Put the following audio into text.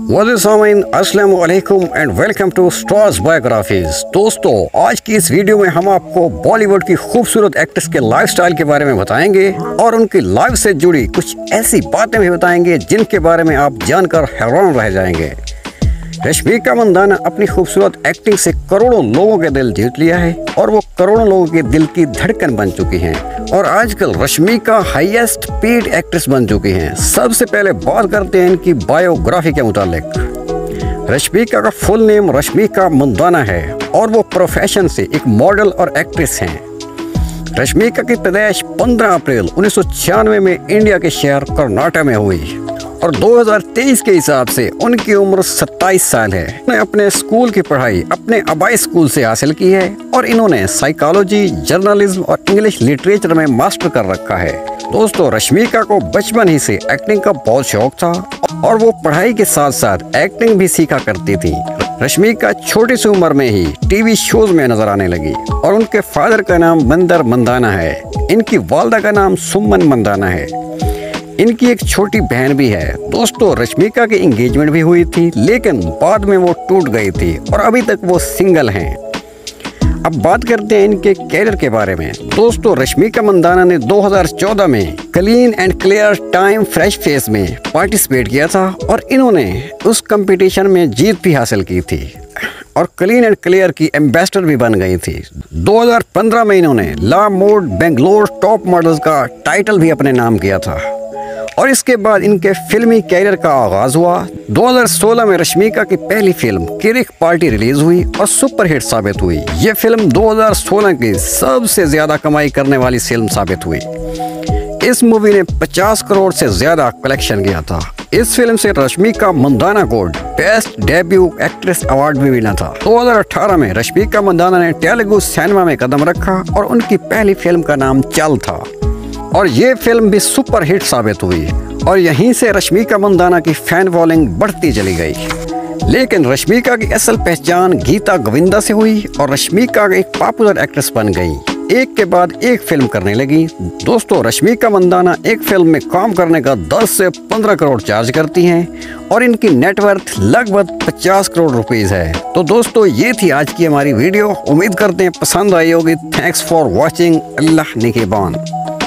सामीन अस्सलाम वालेकुम and welcome to stars biographies. दोस्तों, आज की इस वीडियो में हम आपको बॉलीवुड की खूबसूरत एक्ट्रेस के लाइफस्टाइल के बारे में बताएंगे और उनकी लाइफ से जुड़ी कुछ ऐसी बातें भी बताएंगे जिनके बारे में आप जानकर हैरान रह जाएंगे। रश्मिका मंदाना अपनी खूबसूरत एक्टिंग से करोड़ों लोगों के दिल जीत लिया है और वो करोड़ों लोगों के दिल की धड़कन बन चुकी हैं और आजकल रश्मिका हाईएस्ट पेड एक्ट्रेस बन चुकी हैं। सबसे पहले बात करते हैं इनकी बायोग्राफी के मुतालिक। रश्मिका का फुल नेम रश्मिका मंदाना है और वो प्रोफेशन से एक मॉडल और एक्ट्रेस हैं। रश्मिका की पैदाइश 15 अप्रैल 1996 में इंडिया के शहर कर्नाटक में हुई और 2023 के हिसाब से उनकी उम्र 27 साल है। उन्होंने अपने स्कूल की पढ़ाई अपने आबाई स्कूल से हासिल की है और इन्होंने साइकोलॉजी, जर्नलिज्म और इंग्लिश लिटरेचर में मास्टर कर रखा है। दोस्तों, रश्मिका को बचपन ही से एक्टिंग का बहुत शौक था और वो पढ़ाई के साथ साथ एक्टिंग भी सीखा करती थी। रश्मिका छोटी सी उम्र में ही टीवी शोज में नजर आने लगी और उनके फादर का नाम मंदर मंदाना है। इनकी वालदा का नाम सुमन मंदाना है। इनकी एक छोटी बहन भी है। दोस्तों, रश्मिका की एंगेजमेंट भी हुई थी लेकिन बाद में वो टूट गई थी और अभी तक वो सिंगल हैं। अब बात करते हैं इनके कैरियर के बारे में। दोस्तों, रश्मिका मंदाना ने 2014 में clean and clear time fresh face में पार्टिसिपेट किया था और इन्होंने उस कंपटीशन में जीत भी हासिल की थी और क्लीन एंड क्लियर की एम्बेसडर भी बन गई थी। 2015 में इन्होंने la mode Bangalore top models का टाइटल भी अपने नाम किया था और इसके बाद इनके फिल्मी कैरियर का आगाज हुआ। 2016 में रश्मिका की पहली फिल्म किरिक पार्टी रिलीज हुई और सुपरहिट साबित हुई। ये फिल्म 2016 की सबसे ज्यादा कमाई करने वाली फिल्म साबित हुई। इस मूवी ने 50 करोड़ से ज्यादा कलेक्शन किया था। इस फिल्म से रश्मिका मंदाना को बेस्ट डेब्यू एक्ट्रेस अवार्ड भी मिला था। 2018 में रश्मिका मंदाना ने तेलुगु सिनेमा में कदम रखा और उनकी पहली फिल्म का नाम चल था और ये फिल्म भी सुपर हिट साबित हुई और यहीं से रश्मिका मंदाना की फैन फॉलोइंग बढ़ती चली गई। लेकिन रश्मिका की असल पहचान गीता गोविंदा से हुई और रश्मिका एक पॉपुलर एक्ट्रेस बन गई। एक के बाद एक फिल्म करने लगी। दोस्तों, रश्मिका मंदाना एक फिल्म में काम करने का 10 से 15 करोड़ चार्ज करती हैं और इनकी नेटवर्थ लगभग 50 करोड़ रुपीस है। तो दोस्तों, ये थी आज की हमारी वीडियो। उम्मीद करते हैं पसंद आई होगी। Thanks for watching. अल्लाह निगहबान।